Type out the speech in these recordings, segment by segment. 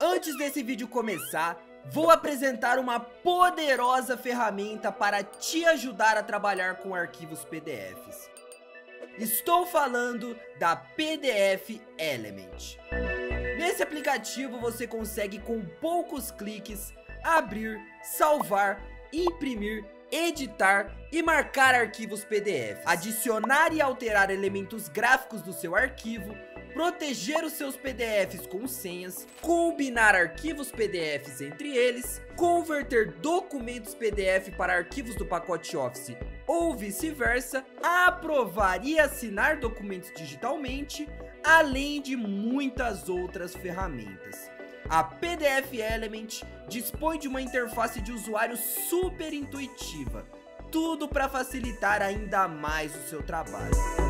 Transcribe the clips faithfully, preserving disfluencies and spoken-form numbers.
Antes desse vídeo começar, vou apresentar uma poderosa ferramenta para te ajudar a trabalhar com arquivos P D Fs. Estou falando da P D F Element. Nesse aplicativo você consegue com poucos cliques abrir, salvar, imprimir, editar e marcar arquivos P D Fs, adicionar e alterar elementos gráficos do seu arquivo, proteger os seus P D Fs com senhas, combinar arquivos P D Fs entre eles, converter documentos P D F para arquivos do pacote Office ou vice-versa, aprovar e assinar documentos digitalmente, além de muitas outras ferramentas. A P D F Element dispõe de uma interface de usuário super intuitiva, tudo para facilitar ainda mais o seu trabalho.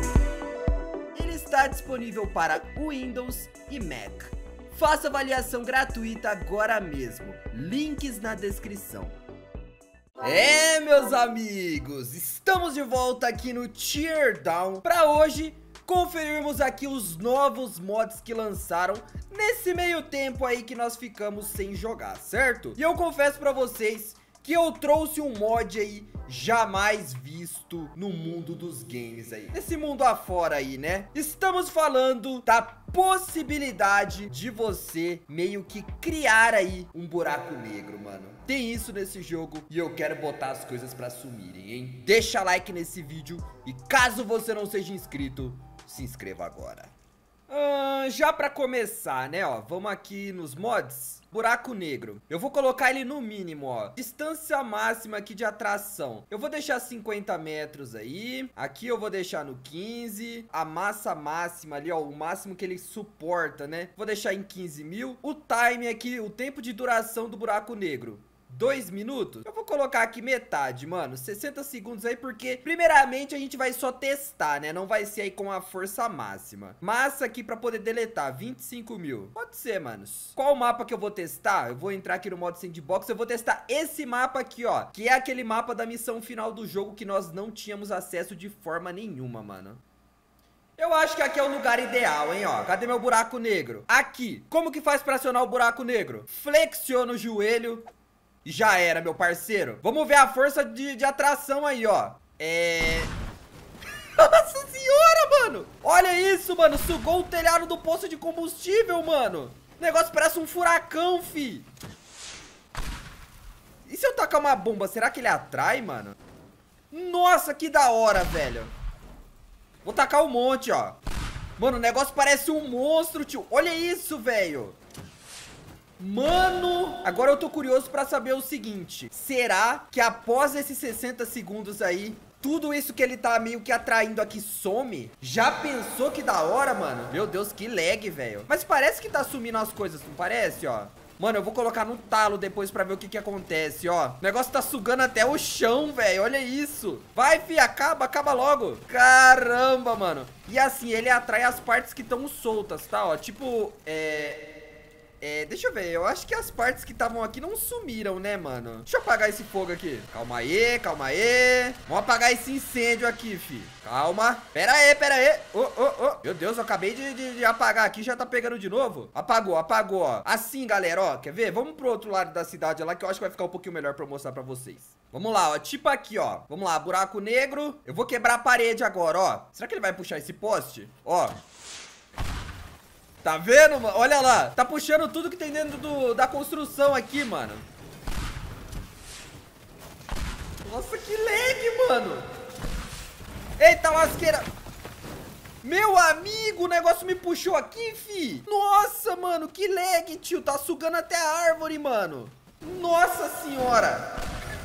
Ele está disponível para Windows e Mac. Faça avaliação gratuita agora mesmo, links na descrição. É, meus amigos, estamos de volta aqui no Teardown para hoje conferirmos aqui os novos mods que lançaram nesse meio tempo aí que nós ficamos sem jogar, certo? E eu confesso pra vocês que eu trouxe um mod aí jamais visto no mundo dos games aí, nesse mundo afora aí, né? Estamos falando da possibilidade de você meio que criar aí um buraco negro, mano. Tem isso nesse jogo e eu quero botar as coisas pra sumirem, hein? Deixa like nesse vídeo e caso você não seja inscrito, se inscreva agora. Ah, já pra começar, né, ó, vamos aqui nos mods. Buraco negro, eu vou colocar ele no mínimo, ó. Distância máxima aqui de atração, eu vou deixar cinquenta metros aí. Aqui eu vou deixar no quinze. A massa máxima ali, ó, o máximo que ele suporta, né, vou deixar em quinze mil. O time aqui, o tempo de duração do buraco negro, dois minutos. Eu vou colocar aqui metade, mano, sessenta segundos aí, porque primeiramente a gente vai só testar, né, não vai ser aí com a força máxima. Massa aqui pra poder deletar, vinte e cinco mil. Pode ser, manos. Qual mapa que eu vou testar? Eu vou entrar aqui no modo sandbox, eu vou testar esse mapa aqui, ó, que é aquele mapa da missão final do jogo que nós não tínhamos acesso de forma nenhuma, mano. Eu acho que aqui é o lugar ideal, hein, ó. Cadê meu buraco negro? Aqui. Como que faz pra acionar o buraco negro? Flexiona o joelho e já era, meu parceiro. Vamos ver a força de, de atração aí, ó. É... Nossa senhora, mano. Olha isso, mano. Sugou o telhado do poço de combustível, mano. O negócio parece um furacão, fi. E se eu tacar uma bomba, será que ele atrai, mano? Nossa, que da hora, velho. Vou tacar um monte, ó. Mano, o negócio parece um monstro, tio. Olha isso, velho. Mano, agora eu tô curioso pra saber o seguinte: será que após esses sessenta segundos aí, tudo isso que ele tá meio que atraindo aqui some? Já pensou que da hora, mano? Meu Deus, que lag, velho. Mas parece que tá sumindo as coisas, não parece, ó? Mano, eu vou colocar no talo depois pra ver o que que acontece, ó. O negócio tá sugando até o chão, velho. Olha isso. Vai, fi, acaba, acaba logo. Caramba, mano. E assim, ele atrai as partes que estão soltas, tá? Ó, tipo, é... É, deixa eu ver, eu acho que as partes que estavam aqui não sumiram, né, mano? Deixa eu apagar esse fogo aqui. Calma aí, calma aí. Vamos apagar esse incêndio aqui, fi. Calma. Pera aí, pera aí. Oh, oh, oh. Meu Deus, eu acabei de, de, de apagar aqui, já tá pegando de novo. Apagou, apagou, ó. Assim, galera, ó, quer ver? Vamos pro outro lado da cidade lá, que eu acho que vai ficar um pouquinho melhor pra eu mostrar pra vocês. Vamos lá, ó, tipo aqui, ó. Vamos lá, buraco negro. Eu vou quebrar a parede agora, ó. Será que ele vai puxar esse poste? Ó. Tá vendo, mano? Olha lá. Tá puxando tudo que tem dentro do, da construção aqui, mano. Nossa, que lag, mano. Eita, lasqueira. Meu amigo, o negócio me puxou aqui, fi. Nossa, mano, que lag, tio. Tá sugando até a árvore, mano. Nossa senhora.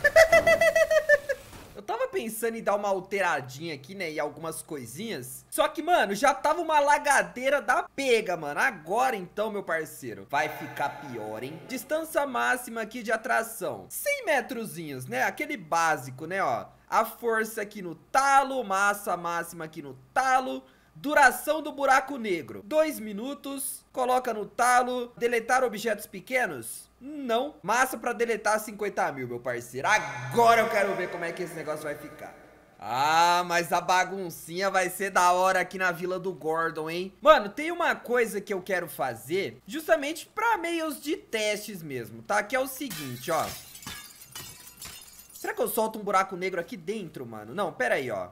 Eu tava pensando em dar uma alteradinha aqui, né, e algumas coisinhas. Só que, mano, já tava uma lagadeira da pega, mano. Agora, então, meu parceiro, vai ficar pior, hein? Distância máxima aqui de atração, cem metrozinhos, né? Aquele básico, né, ó. A força aqui no talo, massa máxima aqui no talo. Duração do buraco negro, dois minutos. Coloca no talo. Deletar objetos pequenos? Não. Massa pra deletar cinquenta mil, meu parceiro. Agora eu quero ver como é que esse negócio vai ficar. Ah, mas a baguncinha vai ser da hora aqui na Vila do Gordon, hein? Mano, tem uma coisa que eu quero fazer justamente pra meios de testes mesmo, tá? Que é o seguinte, ó. Será que eu solto um buraco negro aqui dentro, mano? Não, pera aí, ó.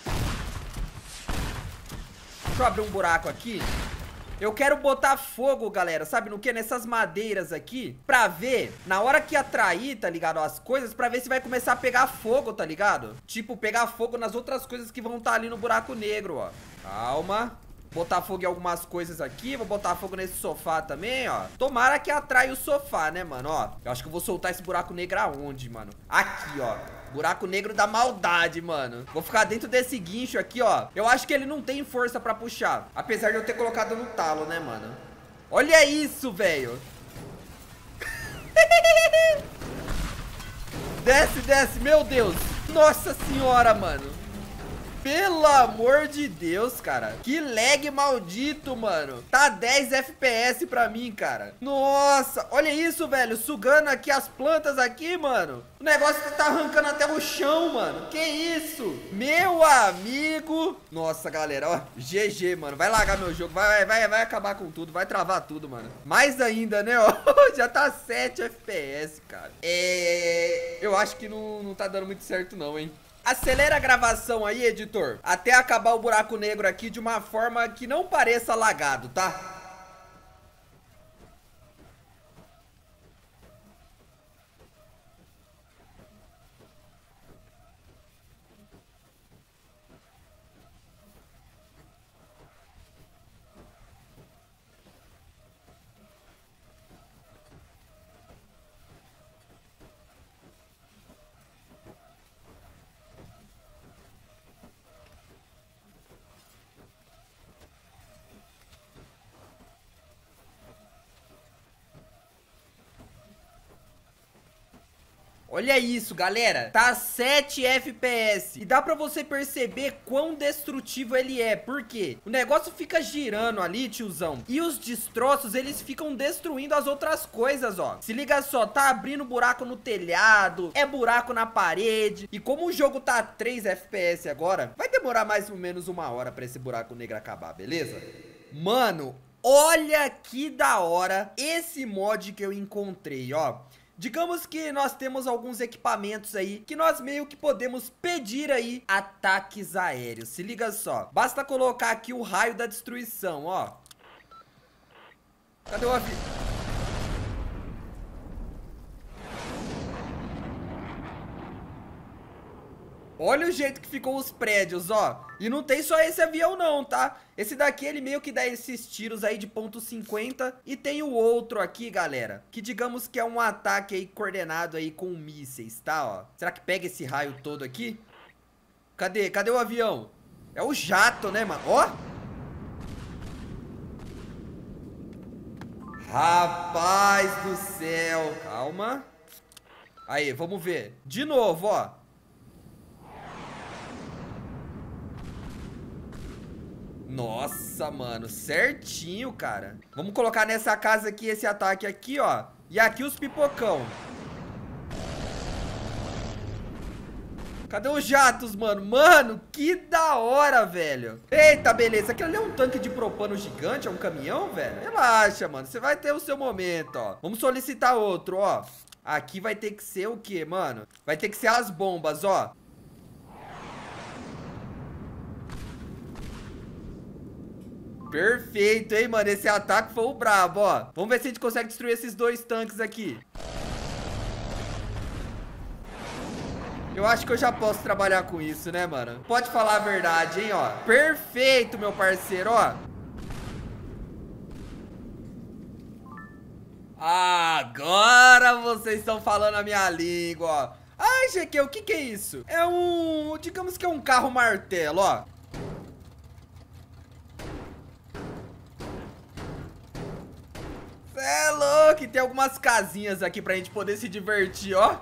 Deixa eu abrir um buraco aqui. Eu quero botar fogo, galera, sabe no que? Nessas madeiras aqui, pra ver, na hora que atrair, tá ligado, as coisas, pra ver se vai começar a pegar fogo, tá ligado? Tipo, pegar fogo nas outras coisas que vão estar ali no buraco negro, ó. Calma. Botar fogo em algumas coisas aqui, vou botar fogo nesse sofá também, ó. Tomara que atrai o sofá, né, mano, ó. Eu acho que eu vou soltar esse buraco negro aonde, mano? Aqui, ó. Buraco negro da maldade, mano. Vou ficar dentro desse guincho aqui, ó. Eu acho que ele não tem força pra puxar. Apesar de eu ter colocado no talo, né, mano? Olha isso, velho. Desce, desce. Meu Deus. Nossa senhora, mano. Pelo amor de Deus, cara. Que lag maldito, mano. Tá dez F P S pra mim, cara. Nossa, olha isso, velho. Sugando aqui as plantas aqui, mano. O negócio tá arrancando até o chão, mano. Que isso? Meu amigo. Nossa, galera, ó. G G, mano. Vai largar meu jogo. Vai, vai, vai acabar com tudo. Vai travar tudo, mano. Mais ainda, né, ó. Já tá sete F P S, cara. É... Eu acho que não, não tá dando muito certo, não, hein. Acelera a gravação aí, editor, até acabar o buraco negro aqui de uma forma que não pareça lagado, tá? Olha isso, galera. Tá sete F P S. E dá pra você perceber quão destrutivo ele é. Por quê? O negócio fica girando ali, tiozão. E os destroços, eles ficam destruindo as outras coisas, ó. Se liga só, tá abrindo buraco no telhado. É buraco na parede. E como o jogo tá a três F P S agora, vai demorar mais ou menos uma hora pra esse buraco negro acabar, beleza? Mano, olha que da hora esse mod que eu encontrei, ó. Digamos que nós temos alguns equipamentos aí que nós meio que podemos pedir aí ataques aéreos. Se liga só, basta colocar aqui o raio da destruição, ó. Cadê o avião? Olha o jeito que ficou os prédios, ó. E não tem só esse avião não, tá? Esse daqui, ele meio que dá esses tiros aí de ponto cinquenta. E tem o outro aqui, galera, que digamos que é um ataque aí coordenado aí com mísseis, tá, ó. Será que pega esse raio todo aqui? Cadê? Cadê o avião? É o jato, né, mano? Ó. Rapaz do céu. Calma. Aí, vamos ver. De novo, ó. Nossa, mano, certinho, cara. Vamos colocar nessa casa aqui esse ataque aqui, ó. E aqui os pipocão. Cadê os jatos, mano? Mano, que da hora, velho. Eita, beleza. Aquilo ali é um tanque de propano gigante? É um caminhão, velho? Relaxa, mano. Você vai ter o seu momento, ó. Vamos solicitar outro, ó. Aqui vai ter que ser o quê, mano? Vai ter que ser as bombas, ó. Perfeito, hein, mano? Esse ataque foi o brabo, ó. Vamos ver se a gente consegue destruir esses dois tanques aqui. Eu acho que eu já posso trabalhar com isso, né, mano? Pode falar a verdade, hein, ó. Perfeito, meu parceiro, ó. Agora vocês estão falando a minha língua, ó. Ai, G Q, o que que é isso? É um... digamos que é um carro martelo, ó. É louco, tem algumas casinhas aqui pra gente poder se divertir, ó.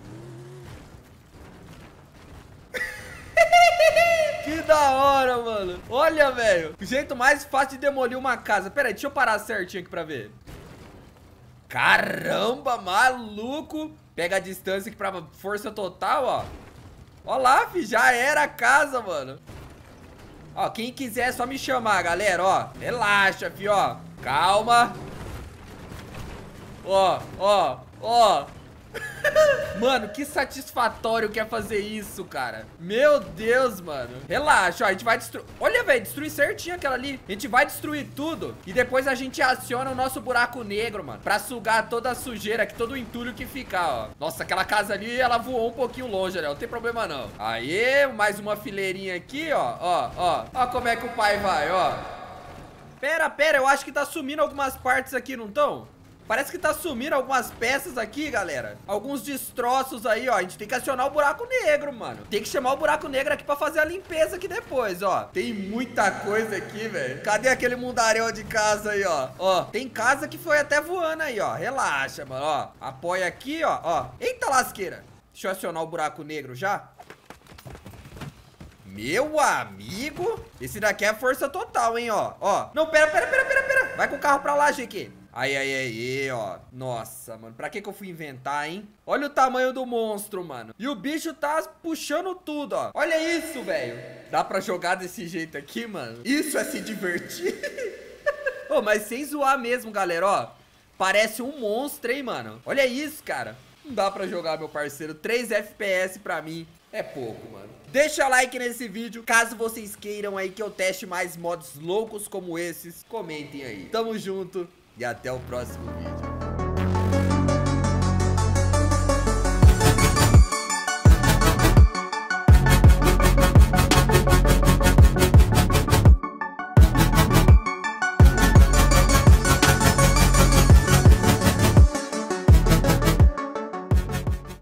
Que da hora, mano. Olha, velho, o jeito mais fácil de demolir uma casa. Pera aí, deixa eu parar certinho aqui pra ver. Caramba, maluco. Pega a distância aqui pra força total, ó. Ó lá, fi, já era a casa, mano. Ó, quem quiser é só me chamar, galera, ó. Relaxa, fi, ó. Calma. Ó, ó, ó. Mano, que satisfatório que é fazer isso, cara. Meu Deus, mano. Relaxa, ó, a gente vai destruir. Olha, velho, destruir certinho aquela ali. A gente vai destruir tudo e depois a gente aciona o nosso buraco negro, mano, pra sugar toda a sujeira aqui, todo o entulho que ficar, ó. Nossa, aquela casa ali, ela voou um pouquinho longe, né? Não tem problema, não. Aê, mais uma fileirinha aqui, ó. Ó, ó. Ó como é que o pai vai, ó. Pera, pera, eu acho que tá sumindo algumas partes aqui, não tão? Parece que tá sumindo algumas peças aqui, galera. Alguns destroços aí, ó. A gente tem que acionar o buraco negro, mano. Tem que chamar o buraco negro aqui pra fazer a limpeza aqui depois, ó. Tem muita coisa aqui, velho. Cadê aquele mundaréu de casa aí, ó? Ó, tem casa que foi até voando aí, ó. Relaxa, mano, ó. Apoia aqui, ó, ó. Eita lasqueira. Deixa eu acionar o buraco negro já. Meu amigo. Esse daqui é força total, hein, ó. Ó. Não, pera, pera, pera, pera, pera. Vai com o carro pra lá, G Q. Aí, aí, aí, ó. Nossa, mano. Pra que que eu fui inventar, hein? Olha o tamanho do monstro, mano. E o bicho tá puxando tudo, ó. Olha isso, velho. Dá pra jogar desse jeito aqui, mano? Isso é se divertir. Ô, mas sem zoar mesmo, galera, ó. Parece um monstro, hein, mano? Olha isso, cara. Não dá pra jogar, meu parceiro. três F P S pra mim é pouco, mano. Deixa like nesse vídeo, caso vocês queiram aí que eu teste mais mods loucos como esses. Comentem aí. Tamo junto. E até o próximo vídeo.